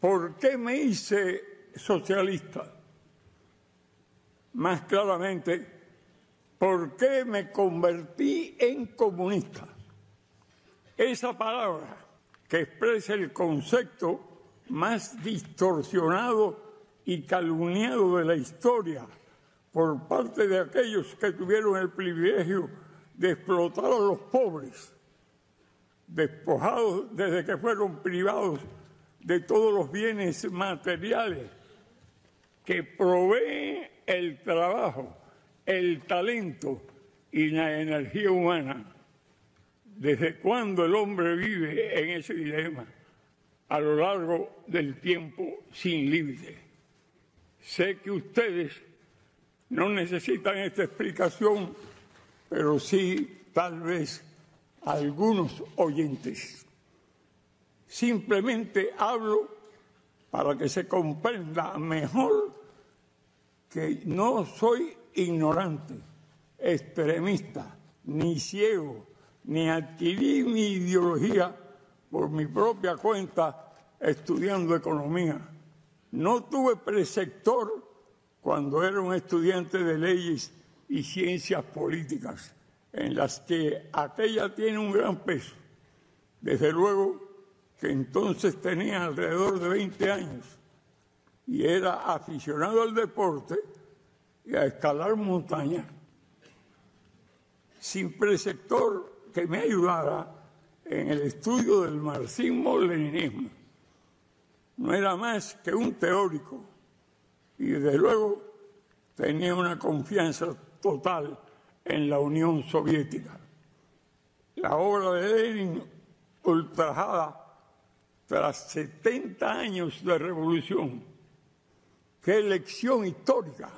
¿Por qué me hice socialista? Más claramente, ¿por qué me convertí en comunista? Esa palabra que expresa el concepto más distorsionado y calumniado de la historia por parte de aquellos que tuvieron el privilegio de explotar a los pobres, despojados desde que fueron privados de todos los bienes materiales que proveen el trabajo, el talento y la energía humana. ¿Desde cuándo el hombre vive en ese dilema? A lo largo del tiempo sin límite. Sé que ustedes no necesitan esta explicación, pero sí, tal vez, algunos oyentes. Simplemente hablo para que se comprenda mejor que no soy ignorante, extremista, ni ciego, ni adquirí mi ideología por mi propia cuenta estudiando economía. No tuve preceptor cuando era un estudiante de leyes y ciencias políticas, en las que aquella tiene un gran peso. Desde luego que entonces tenía alrededor de 20 años y era aficionado al deporte y a escalar montañas. Sin preceptor que me ayudara en el estudio del marxismo-leninismo. No era más que un teórico y desde luego tenía una confianza total en la Unión Soviética. La obra de Lenin, ultrajada tras 70 años de revolución, qué lección histórica.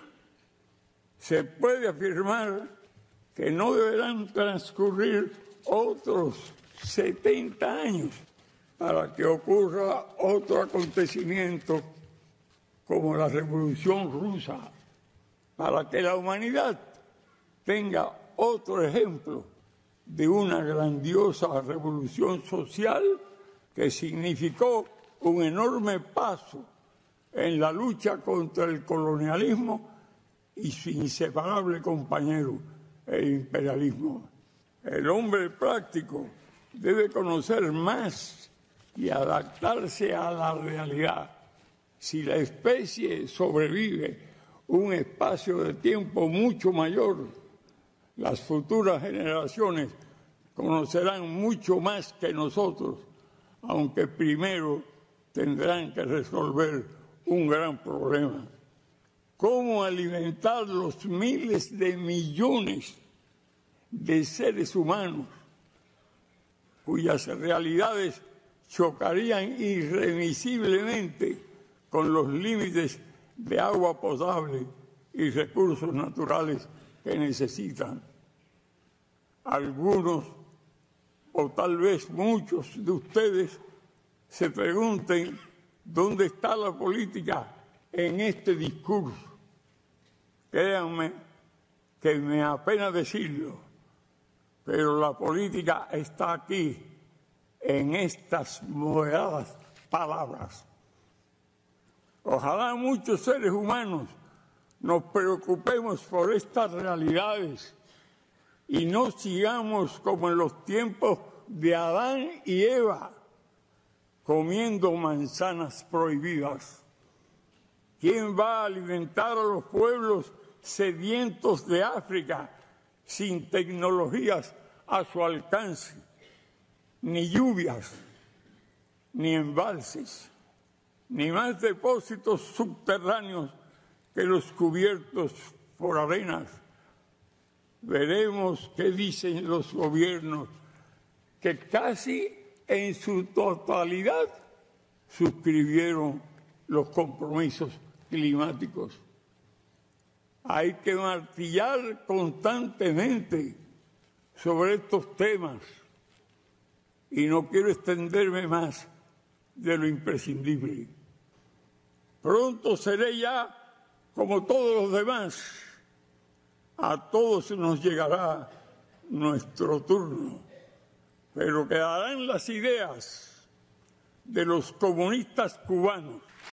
Se puede afirmar que no deberán transcurrir otros 70 años para que ocurra otro acontecimiento como la Revolución Rusa, para que la humanidad tenga otro ejemplo de una grandiosa revolución social que significó un enorme paso en la lucha contra el colonialismo y su inseparable compañero, el imperialismo. El hombre práctico debe conocer más y adaptarse a la realidad. Si la especie sobrevive un espacio de tiempo mucho mayor, las futuras generaciones conocerán mucho más que nosotros, aunque primero tendrán que resolver un gran problema. ¿Cómo alimentar los miles de millones de seres humanos cuyas realidades chocarían irremisiblemente con los límites de agua potable y recursos naturales que necesitan? Algunos, o tal vez muchos de ustedes, se pregunten dónde está la política en este discurso. Créanme que me apena decirlo, pero la política está aquí, en estas moderadas palabras. Ojalá muchos seres humanos nos preocupemos por estas realidades y no sigamos como en los tiempos de Adán y Eva, comiendo manzanas prohibidas. ¿Quién va a alimentar a los pueblos sedientos de África sin tecnologías a su alcance, ni lluvias, ni embalses, ni más depósitos subterráneos que los cubiertos por arenas? Veremos qué dicen los gobiernos que casi en su totalidad suscribieron los compromisos climáticos. Hay que martillar constantemente sobre estos temas y no quiero extenderme más de lo imprescindible. Pronto seré ya como todos los demás. A todos nos llegará nuestro turno, pero quedarán las ideas de los comunistas cubanos